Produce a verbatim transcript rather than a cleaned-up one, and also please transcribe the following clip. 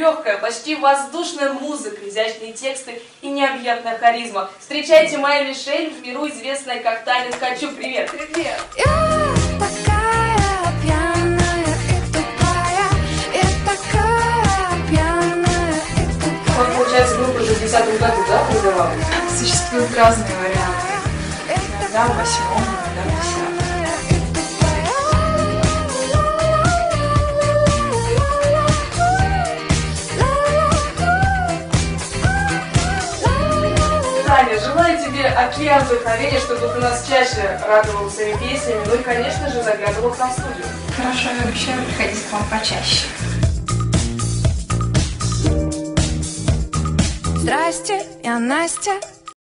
легкая, почти воздушная музыка, изящные тексты и необъятная харизма. Встречайте Майю Мишель, в миру известная как Таня Ткачук. Привет! Привет! Я такая пьяная и тупая, я такая пьяная и тупая. Вот, получается, группа уже в десятом году, да, образовалась? Существуют разные варианты. Иногда в восьмом, иногда в десятом. Таня, желаю тебе океан вдохновения, чтобы ты нас чаще радовал своими песнями, ну и, конечно же, заглядывал к нам в студию. Хорошо, я обещаю приходить к вам почаще. Здрасте, я Настя.